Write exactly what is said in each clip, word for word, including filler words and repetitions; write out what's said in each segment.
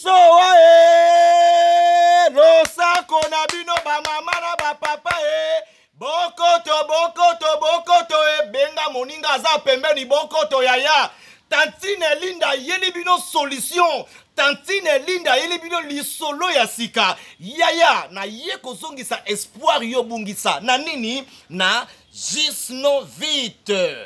Soa e losako na bino ba mama na ba papa e bokoto bokoto bokoto e benga moninga aza pembeni bokoto yaya tantine linda yeli bino solution tantine linda yeli bino lisolo ya sika yaya na ye kozongisa espoir yo bungisa na nini na Gisnovite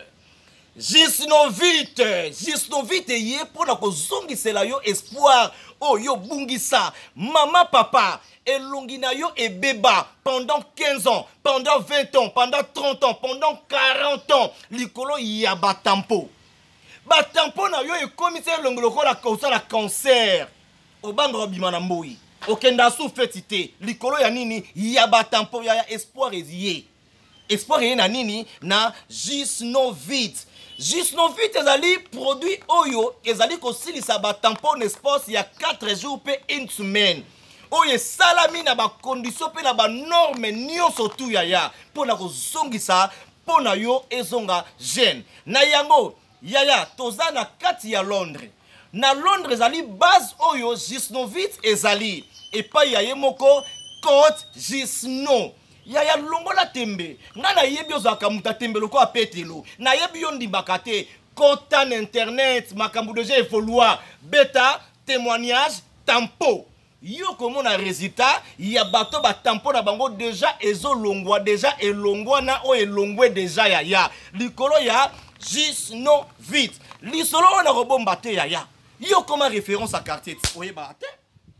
Gisnovite Gisnovite ye pona kozongisela yo espoir oh yo bungisa mama papa elongi na yo ebeba pendant quinze ans pendant vingt ans pendant trente ans pendant quarante ans likolo ya batampo batampo na yo ekomisi elongi lokola kosala cancer obanga obima na mboi okenda sufeti te likolo ya nini ya batampo ya, ya espoir eziye espoir ye na nini na Gisnovite Gisnovite ezali produit oyo ezali kosilisa ba tampon espace ya quatre jours pe une semaine oyo salami na ba condition pe na ba norme nyonso tu yaya pona kozongisa pona yo ezonga jeune na yango yaya toza na kati ya Londres na Londres ezali base oyo Gisnovite ezali epai ya ye moko Côte Gisno yaya longola tembe nga na yebi ozaka muta tembe loko apetelo na yebi yo ndibaka te kotan internet makambu deja evolua beta témoignage tampo yo komona résultat ya bato ba tampo na bango deja ezolongwa deja elongwa na o elongwe deja yaya likolo ya Gisnovite lisolo na robomba te yaya yo koma référence à quartier oyeba te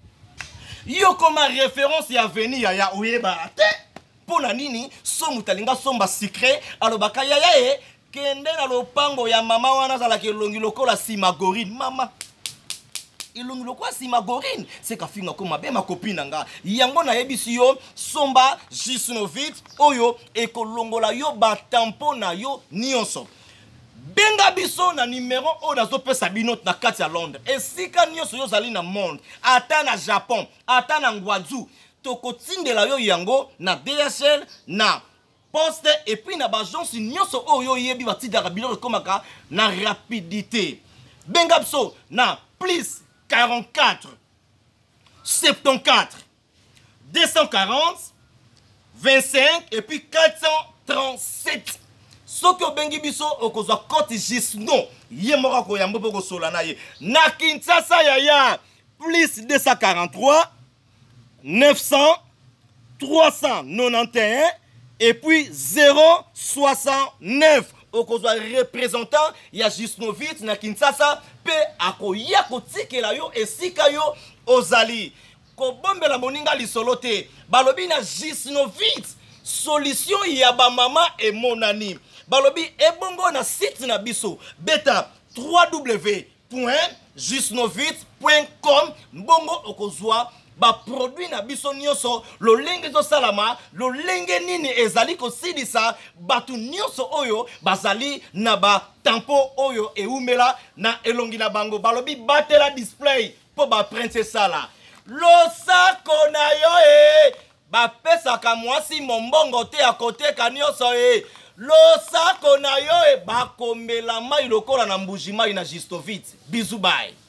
yo koma référence ya avenue yaya oyeba te pona nini somu talinga somba secret alobaka yaya e kende na lopango ya mama wana zala ke longi lokola simagorine mama ilongi lokola simagorine c'est ka finga koma be ma copine nga yango na yebisi yo somba Gisnovite oyo ekolongola yo ba tampon na yo nyonso benga biso na numéro o nazo pesa bino na kati ya Londres esika nyonso yo zali na monde ata na Japon ata na Ngwadzu tokotindela yo yango na D H L na poste et puis na bagence nyonso oyo yebi batidaka biloko komaka na rapidité benga biso na plus quarante-quatre soixante-quatorze deux cent quarante vingt-cinq et puis quatre cent trente-sept soki obengi biso okozwa Côte Gisno ye moko koyambo po kosola na ye na Kinshasa yaya plus deux cent quarante-trois neuf cents trois cent quatre-vingt-onze et puis zéro soixante-neuf okozwa représentant ya Gisnovite na Kinshasa pe akoya kotikela yo esika yo ozali kobombela moninga lisolo te balobi na Gisnovite solution ya ba mama e monani balobi ebongo na site na biso beta w w w point gisnovite point com mbongo okozwa ba produit na biso nyonso lolenge to salama lolenge nini ezali kosidisa batu nyonso oyo bazali na ba tampo oyo eumela na elongi na bango balobi batela display po ba prince sala losako na yo e ba pesa ka mwasi mombongo te a kote ka nyonso e losako na yo e ba komela mai lokola na mbuji mai na Gisnovite bizu bye.